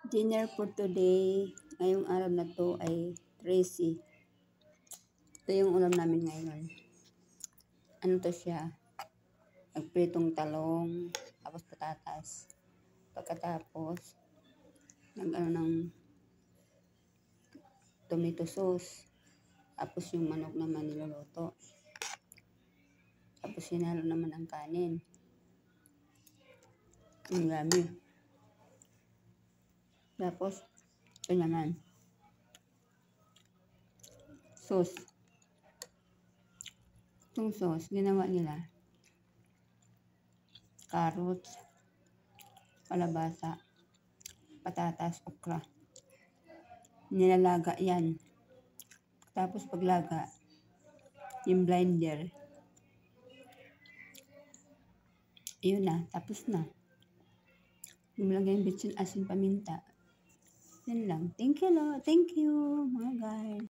Dinner for today, ngayong araw na to ay 13. Ito yung ulam namin ngayon. Ano to siya? Nagpritong talong, tapos patatas. Pagkatapos, nag-ano ng tomato sauce. Tapos yung manok naman niluluto. Tapos sinalo naman ang kanin. Ang dami. Tapos, ito naman. Sauce. Itong sauce, ginawa nila. Carrots, kalabasa, patatas, okra. Nilalaga yan. Tapos paglaga, yung blender. Yun na, tapos na. Lumagay yung bitsin, asin, paminta. Yan lang. Thank you, Lord. Thank you, mga guys.